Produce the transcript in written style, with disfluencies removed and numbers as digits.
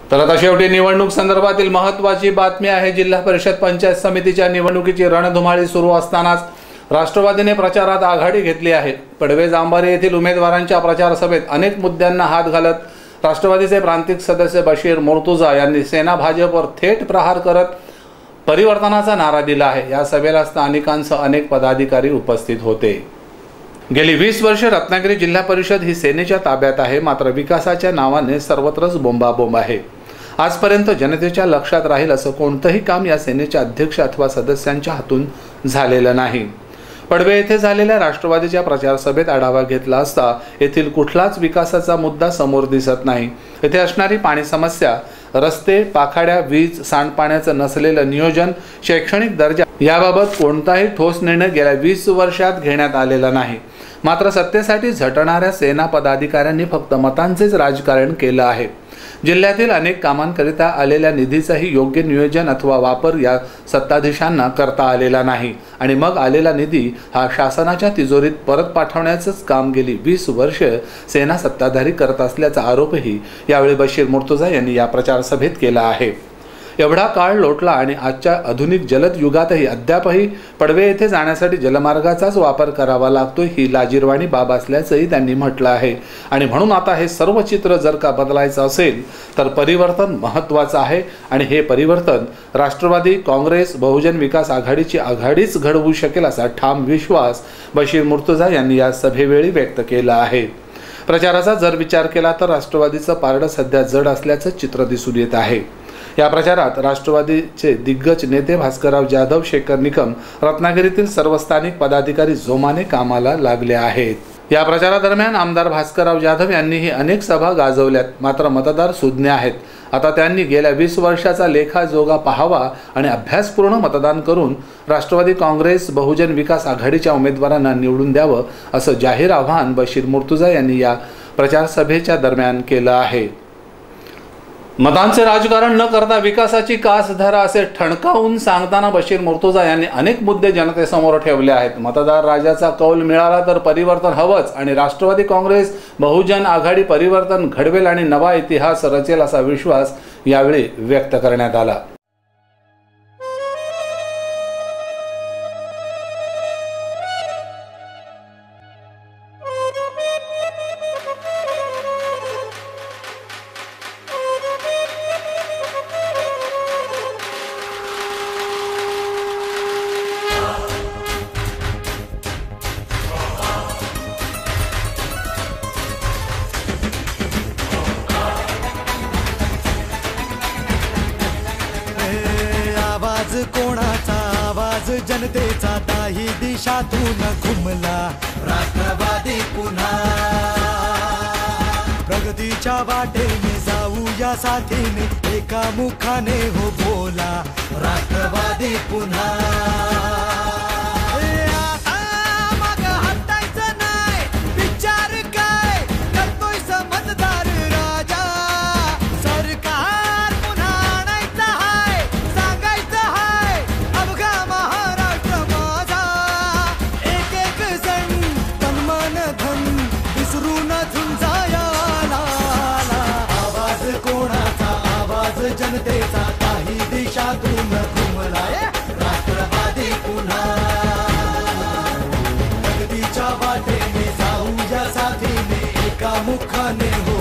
तर आता शेवटी निवडणूक संदर्भातील महत्त्वाची बातमी आहे। जिल्हा परिषद पंचायत समितीच्या निवडणुकीची रणधुमाळी सुरू असतानाच राष्ट्रवादीने प्रचारात आघाडी घेतली आहे। पडवे जांभारे येथील उमेदवारांच्या प्रचार सभेत अनेक मुद्द्यांना हात घालत राष्ट्रवादीचे प्रांतिक सदस्य बशीर मुर्तुजा यांनी सेना भाजपवर थेट प्रहार करत परिवर्तनाचा नारा दिला आहे। या सभेला स्थानिकांसह अनेक पदाधिकारी उपस्थित होते। गेली 20 वर्षे रत्नागिरी जिल्हा परिषद ही सेनेच्या ताब्यात आहे, मात्र विकासाच्या नावाने सर्वत्रच बोंबाबोंब आहे। आजपर्यंत जनतेच्या लक्षात राहील असं कोणतंही काम या सेनेच्या अध्यक्ष अथवा सदस्यांच्या हातून झालेलं नाही। पडवे येथे झालेल्या राष्ट्रवादीच्या प्रचार सभेत आढावा घेतला असता येथील कुठलाच विकासाचा मुद्दा समोर दिसत नाही। येथे असणारी पाणी समस्या, रस्ते, पाखाड्या, वीज, सांडपाण्याचं नसलेलं नियोजन, शैक्षणिक दर्जा याबाबत कोणताही ठोस निर्णय गेल्या 20 वर्षात घेण्यात आलेला नाही। मात्र सत्तेसाठी झटणाऱ्या सेना पदाधिकाऱ्यांनी फक्त मतांचेच राजकारण केलं आहे। जिल्ह्यातील अनेक कामांकरिता आलेल्या निधीचाही योग्य नियोजन अथवा वापर या सत्ताधीशांना करता आलेला नाही आणि मग आलेला निधी हा शासनाच्या तिजोरीत परत पाठवण्याचंच काम गेली 20 वर्ष सेना सत्ताधारी करत असल्याचा आरोपही यावेळी बशीर मुर्तुजा यांनी या प्रचार सभेत केला आहे। एवढा काळ लोटला आणि आजच्या आधुनिक जलद युगातही अद्यापही पडवे येथे जाण्यासाठी जलमार्गाचाच वापर करावा लागतो ही लाजिरवाणी बाब असल्याचंही त्यांनी म्हटलं आहे। आणि म्हणून आता हे सर्व चित्र जर का बदलायचं असेल तर परिवर्तन महत्त्वाचं आहे आणि हे परिवर्तन राष्ट्रवादी काँग्रेस बहुजन विकास आघाडीची आघाडीच घडवू शकेल असा ठाम विश्वास बशीर मुर्तुजा यांनी या सभेवेळी व्यक्त केला आहे। प्रचाराचा जर विचार केला तर राष्ट्रवादीचं पारडं सध्या जड असल्याचं चित्र दिसून येत आहे। या प्रचारात राष्ट्रवादीचे दिग्गज नेते भास्करराव जाधव, शेखर निकम, रत्नागिरीतील सर्व स्थानिक पदाधिकारी जोमाने कामाला लागले आहेत। या प्रचारादरम्यान आमदार भास्करराव जाधव यांनीही अनेक सभा गाजवल्यात, मात्र मतदार सुज्ञ आहेत। आता त्यांनी गेल्या 20 वर्षाचा लेखाजोगा पाहावा आणि अभ्यासपूर्ण मतदान करून राष्ट्रवादी काँग्रेस बहुजन विकास आघाडीच्या उमेदवारांना निवडून द्यावं असं जाहीर आवाहन बशीर मुर्तुजा यांनी या प्रचार सभेच्या दरम्यान केलं आहे। मतांचे राजकारण न करता विकासाची कास धरा असे ठणकावून सांगताना बशीर मुर्तुजा यांनी अनेक मुद्दे जनतेसमोर ठेवले आहेत। मतदार राजाचा कौल मिळाला तर परिवर्तन हवंच आणि राष्ट्रवादी काँग्रेस बहुजन आघाडी परिवर्तन घडवेल आणि नवा इतिहास रचेल असा विश्वास यावेळी व्यक्त करण्यात आला। कोणाचा आवाज जनतेचा ताही दिशातून घुमला राष्ट्रवादी पुन्हा प्रगतीच्या वाटेने जाऊया साथीने एका मुखाने हो बोला राष्ट्रवादी पुन्हा जनतेचा काही दिशातून घुमलाय राष्ट्रवादी पुन्हा प्रगतीच्या वाटेने जाऊया साथीने एका मुखाने हो